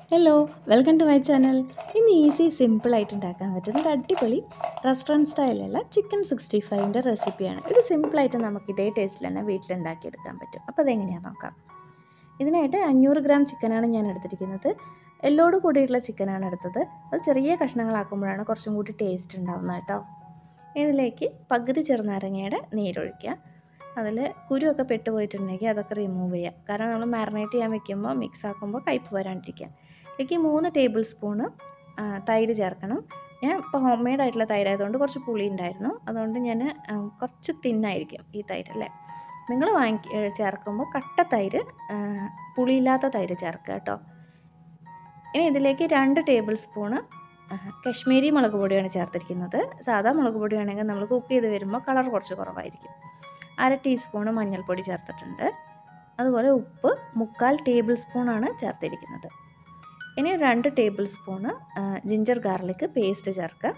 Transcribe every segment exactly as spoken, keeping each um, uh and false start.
Hello welcome to my channel. ഇന്ന് easy സിമ്പിളായിട്ട് ഉണ്ടാക്കാൻ പറ്റുന്ന ഒരു അടിപൊളി റെസ്റ്റോറൻറ്റ് സ്റ്റൈലുള്ള ചിക്കൻ സിക്സ്റ്റി ഫൈവിൻ്റെ റെസിപ്പിയാണ്. ഇത് സിമ്പിളായിട്ട് നമുക്ക് ഇതേ ടേസ്റ്റിൽ തന്നെ വീട്ടിലുണ്ടാക്കിയെടുക്കാൻ പറ്റും. അപ്പോൾ അതെങ്ങനെയാണെന്ന് നോക്കാം. ഇതിനായിട്ട് അഞ്ഞൂറ് ഗ്രാം ചിക്കനാണ് ഞാൻ എടുത്തിരിക്കുന്നത്. എല്ലോട് കൂടിയിട്ടുള്ള ചിക്കനാണ് എടുത്തത്. അത് ചെറിയ കഷ്ണങ്ങളാക്കുമ്പോഴാണ് കുറച്ചും കൂടി ടേസ്റ്റ് ഉണ്ടാവുന്നത് കേട്ടോ. ഇതിലേക്ക് പകുതി ചെറുനാരങ്ങയുടെ നീരൊഴിക്കുക. അതിൽ കുരുവൊക്കെ പെട്ടുപോയിട്ടുണ്ടെങ്കിൽ അതൊക്കെ റിമൂവ് ചെയ്യുക. കാരണം നമ്മൾ മാരിനേറ്റ് ചെയ്യാൻ വെക്കുമ്പോൾ മിക്സ് ആക്കുമ്പോൾ കയ്പ്പ് വരാണ്ടിരിക്കുക. ഇതിലേക്ക് മൂന്ന് ടേബിൾ സ്പൂണ് തൈര് ചേർക്കണം. ഞാൻ ഇപ്പോൾ ഹോം മെയ്ഡ് ആയിട്ടുള്ള തൈരായതുകൊണ്ട് കുറച്ച് പുളി ഉണ്ടായിരുന്നു. അതുകൊണ്ട് ഞാൻ കുറച്ച് തിന്നായിരിക്കും ഈ തൈര് അല്ലേ. നിങ്ങൾ വാങ്ങി ചേർക്കുമ്പോൾ കട്ട തൈര്, പുളിയില്ലാത്ത തൈര് ചേർക്കുക കേട്ടോ. ഇനി ഇതിലേക്ക് രണ്ട് ടേബിൾ സ്പൂണ് കശ്മീരി മുളക് പൊടിയാണ് ചേർത്തിരിക്കുന്നത്. സാധാ മുളക് പൊടിയാണെങ്കിൽ നമ്മൾ കുക്ക് ചെയ്ത് വരുമ്പോൾ കളർ കുറച്ച് കുറവായിരിക്കും. അര ടീസ്പൂണ് മഞ്ഞൾപ്പൊടി ചേർത്തിട്ടുണ്ട്. അതുപോലെ ഉപ്പ് മുക്കാൽ ടേബിൾ സ്പൂണാണ് ചേർത്തിരിക്കുന്നത്. ഇനി രണ്ട് tablespoon ginger garlic paste ചേർക്കുക.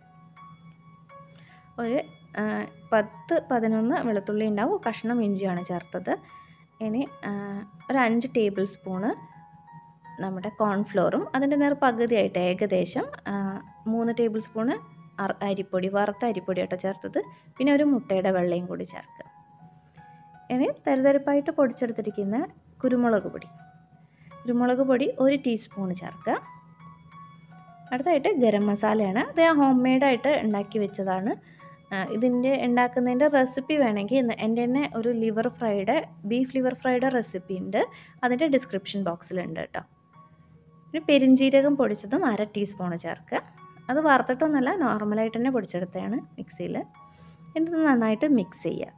ഒരു പത്ത് പതിനൊന്ന് വെളുത്തുള്ളി ഉണ്ടാവും, കഷ്ണം ഇഞ്ചിയാണ് ചേർത്തത്. ഇനി ഒരു അഞ്ച് ടേബിൾ സ്പൂണ് നമ്മുടെ കോൺഫ്ലോറും അതിൻ്റെ നേർ പകുതിയായിട്ട് ഏകദേശം മൂന്ന് ടേബിൾ സ്പൂണ് അരിപ്പൊടി, വറുത്ത അരിപ്പൊടി ആട്ടോ ചേർത്തത്. പിന്നെ ഒരു മുട്ടയുടെ വെള്ളയും കൂടി ചേർക്കുക. ഇനി തരിതരിപ്പായിട്ട് പൊടിച്ചെടുത്തിരിക്കുന്ന കുരുമുളക് പൊടി കുരുമുളക് പൊടി ഒരു ടീസ്പൂൺ ചേർക്കുക. അടുത്തായിട്ട് ഗരം മസാലയാണ്. അത് ഞാൻ ഹോം മെയ്ഡായിട്ട് ഉണ്ടാക്കി വെച്ചതാണ്. ഇതിൻ്റെ ഉണ്ടാക്കുന്നതിൻ്റെ റെസിപ്പി വേണമെങ്കിൽ എൻ്റെ തന്നെ ഒരു liver fried beef liver fried recipe ഉണ്ട്, അതിൻ്റെ ഡിസ്ക്രിപ്ഷൻ ബോക്സിലുണ്ട് കേട്ടോ. ഇനി പെരിഞ്ജീരകം പൊടിച്ചതും അര ടീസ്പൂണ് ചേർക്കുക. അത് വറുത്തിട്ടൊന്നുമല്ല, നോർമലായിട്ട് തന്നെ പൊടിച്ചെടുത്തതാണ് മിക്സിയിൽ. എന്നിട്ട് നന്നായിട്ട് മിക്സ് ചെയ്യുക.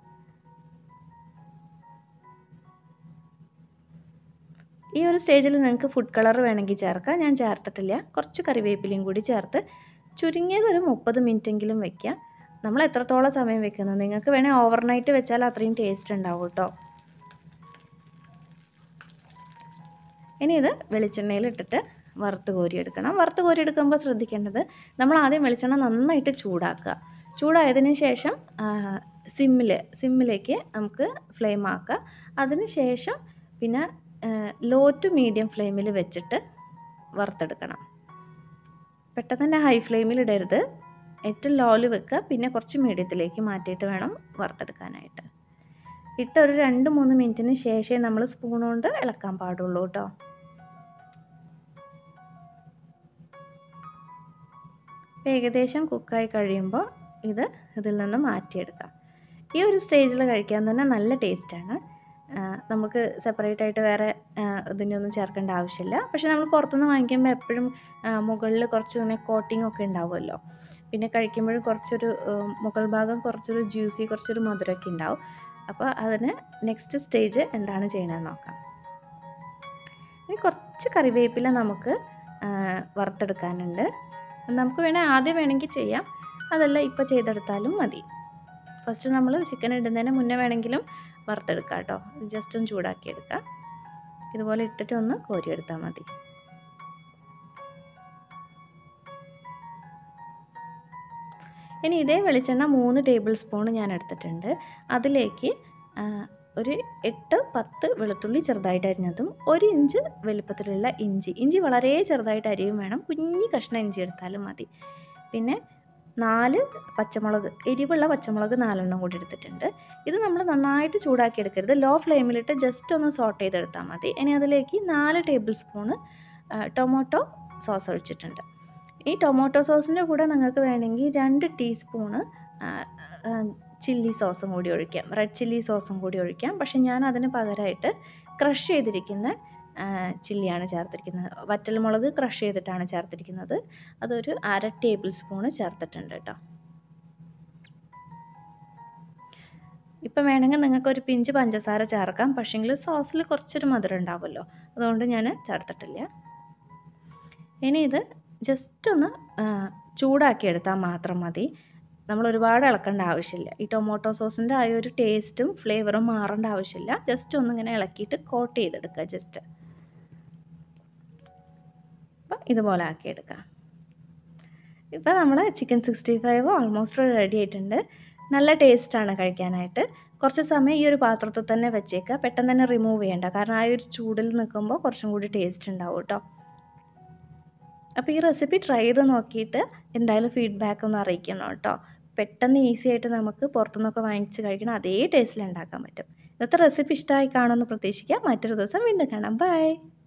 ഈ ഒരു സ്റ്റേജിൽ നിങ്ങൾക്ക് ഫുഡ് കളർ വേണമെങ്കിൽ ചേർക്കാം. ഞാൻ ചേർത്തിട്ടില്ല. കുറച്ച് കറിവേപ്പിലയും കൂടി ചേർത്ത് ചുരുങ്ങിയത് ഒരു മുപ്പത് മിനിറ്റെങ്കിലും വയ്ക്കുക. നമ്മൾ എത്രത്തോളം സമയം വെക്കുന്നത്, നിങ്ങൾക്ക് വേണമെങ്കിൽ ഓവർനൈറ്റ് വെച്ചാൽ അത്രയും ടേസ്റ്റ് ഉണ്ടാവും കേട്ടോ. ഇനി ഇത് വെളിച്ചെണ്ണയിൽ ഇട്ടിട്ട് വറുത്ത് കോരിയെടുക്കണം. വറുത്ത് കോരിയെടുക്കുമ്പോൾ ശ്രദ്ധിക്കേണ്ടത്, നമ്മൾ ആദ്യം വെളിച്ചെണ്ണ നന്നായിട്ട് ചൂടാക്കുക. ചൂടായതിന് ശേഷം സിമ്മിൽ സിമ്മിലേക്ക് നമുക്ക് ഫ്ലെയിം ആക്കുക. അതിന് ശേഷം പിന്നെ ലോ ടു മീഡിയം ഫ്ലെയിമിൽ വെച്ചിട്ട് വറുത്തെടുക്കണം. പെട്ടെന്ന് തന്നെ ഹൈ ഫ്ലെയിമിൽ ഇടരുത്. ഏറ്റവും ലോയിൽ വെക്കുക. പിന്നെ കുറച്ച് മീഡിയത്തിലേക്ക് മാറ്റിയിട്ട് വേണം വറുത്തെടുക്കാനായിട്ട്. ഇട്ട് ഒരു രണ്ട് മൂന്ന് മിനിറ്റിന് ശേഷമേ നമ്മൾ സ്പൂൺ കൊണ്ട് ഇളക്കാൻ പാടുള്ളൂ കേട്ടോ. ഏകദേശം കുക്കായി കഴിയുമ്പോൾ ഇത് ഇതിൽ നിന്ന് മാറ്റിയെടുക്കാം. ഈ ഒരു സ്റ്റേജിൽ കഴിക്കാൻ തന്നെ നല്ല ടേസ്റ്റാണ്. നമുക്ക് സെപ്പറേറ്റ് ആയിട്ട് വേറെ ഇതിനൊന്നും ചേർക്കേണ്ട ആവശ്യമില്ല. പക്ഷേ നമ്മൾ പുറത്തുനിന്ന് വാങ്ങിക്കുമ്പോൾ എപ്പോഴും മുകളിൽ കുറച്ച് ഇങ്ങനെ കോട്ടിംഗ് ഒക്കെ ഉണ്ടാവുമല്ലോ. പിന്നെ കഴിക്കുമ്പോഴും കുറച്ചൊരു മുകൾ ഭാഗം കുറച്ചൊരു ജ്യൂസി, കുറച്ചൊരു മധുരമൊക്കെ ഉണ്ടാവും. അപ്പോൾ അതിന് നെക്സ്റ്റ് സ്റ്റേജ് എന്താണ് ചെയ്യണമെന്ന് നോക്കാം. ഇനി കുറച്ച് കറിവേപ്പില നമുക്ക് വറുത്തെടുക്കാനുണ്ട്. നമുക്ക് വേണേൽ ആദ്യം വേണമെങ്കിൽ ചെയ്യാം, അതല്ല ഇപ്പോൾ ചെയ്തെടുത്താലും മതി. ഫസ്റ്റ് നമ്മൾ ചിക്കൻ ഇടുന്നതിന് മുന്നേ വേണമെങ്കിലും വറുത്തെടുക്കാം കേട്ടോ. ജസ്റ്റ് ഒന്ന് ചൂടാക്കിയെടുക്കാം. ഇതുപോലെ ഇട്ടിട്ട് ഒന്ന് കോരിയെടുത്താൽ മതി. ഇനി ഇതേ വെളിച്ചെണ്ണ മൂന്ന് ടേബിൾ സ്പൂൺ ഞാൻ എടുത്തിട്ടുണ്ട്. അതിലേക്ക് ഒരു എട്ട് പത്ത് വെളുത്തുള്ളി ചെറുതായിട്ട് അരിഞ്ഞതും ഒരു ഇഞ്ച് വലുപ്പത്തിലുള്ള ഇഞ്ചി ഇഞ്ചി വളരെ ചെറുതായിട്ട് അരിയും വേണം. കുഞ്ഞി കഷ്ണം ഇഞ്ചി എടുത്താലും മതി. പിന്നെ നാല് പച്ചമുളക്, എരിവുള്ള പച്ചമുളക് നാലെണ്ണം കൂടി എടുത്തിട്ടുണ്ട്. ഇത് നമ്മൾ നന്നായിട്ട് ചൂടാക്കി എടുക്കരുത്. ലോ ഫ്ലെയിമിലിട്ട് ജസ്റ്റ് ഒന്ന് സോട്ട് ചെയ്തെടുത്താൽ മതി. ഇനി അതിലേക്ക് നാല് ടേബിൾ സ്പൂണ് ടൊമാറ്റോ സോസ് ഒഴിച്ചിട്ടുണ്ട്. ഈ ടൊമാറ്റോ സോസിൻ്റെ കൂടെ നിങ്ങൾക്ക് വേണമെങ്കിൽ രണ്ട് ടീസ്പൂണ് ചില്ലി സോസും കൂടി ഒഴിക്കാം, റെഡ് ചില്ലി സോസും കൂടി ഒഴിക്കാം. പക്ഷേ ഞാൻ അതിന് പകരമായിട്ട് ക്രഷ് ചെയ്തിരിക്കുന്ന ചില്ലിയാണ് ചേർത്തിരിക്കുന്നത്. വറ്റൽമുളക് ക്രഷ് ചെയ്തിട്ടാണ് ചേർത്തിരിക്കുന്നത്. അതൊരു അര ടേബിൾ സ്പൂണ് ചേർത്തിട്ടുണ്ട് കേട്ടോ. ഇപ്പം വേണമെങ്കിൽ നിങ്ങൾക്കൊരു പിഞ്ച് പഞ്ചസാര ചേർക്കാം. പക്ഷേങ്കിൽ സോസിൽ കുറച്ചൊരു മധുരം ഉണ്ടാവുമല്ലോ, അതുകൊണ്ട് ഞാൻ ചേർത്തിട്ടില്ല. ഇനി ഇത് ജസ്റ്റ് ഒന്ന് ചൂടാക്കി എടുത്താൽ മാത്രം മതി. നമ്മൾ ഒരുപാട് ഇളക്കേണ്ട ആവശ്യമില്ല. ഈ ടൊമാറ്റോ സോസിൻ്റെ ആ ഒരു ടേസ്റ്റും ഫ്ലേവറും മാറേണ്ട ആവശ്യമില്ല. ജസ്റ്റ് ഒന്നിങ്ങനെ ഇളക്കിയിട്ട് കോട്ട് ചെയ്തെടുക്കുക. ജസ്റ്റ് അപ്പം ഇതുപോലെ ആക്കിയെടുക്കുക. ഇപ്പോൾ നമ്മൾ chicken sixty five almost ready ആയിട്ടുണ്ട്. നല്ല ടേസ്റ്റാണ് കഴിക്കാനായിട്ട്. കുറച്ച് സമയം ഈ ഒരു പാത്രത്തിൽ തന്നെ വെച്ചേക്കുക. പെട്ടെന്ന് തന്നെ റിമൂവ് ചെയ്യേണ്ട, കാരണം ആ ഒരു ചൂടിൽ നിൽക്കുമ്പോൾ കുറച്ചും കൂടി ടേസ്റ്റ് ഉണ്ടാവും കേട്ടോ. അപ്പോൾ ഈ റെസിപ്പി ട്രൈ ചെയ്ത് നോക്കിയിട്ട് എന്തായാലും ഫീഡ്ബാക്ക് ഒന്ന് അറിയിക്കണം കേട്ടോ. പെട്ടെന്ന് ഈസി ആയിട്ട് നമുക്ക് പുറത്തുനിന്നൊക്കെ വാങ്ങിച്ച് കഴിക്കണം അതേ ടേസ്റ്റിൽ ഉണ്ടാക്കാൻ പറ്റും. ഇന്നത്തെ റെസിപ്പി ഇഷ്ടമായി കാണുമെന്ന് പ്രതീക്ഷിക്കാം. മറ്റൊരു ദിവസം വീണ്ടും കാണാം. ബൈ.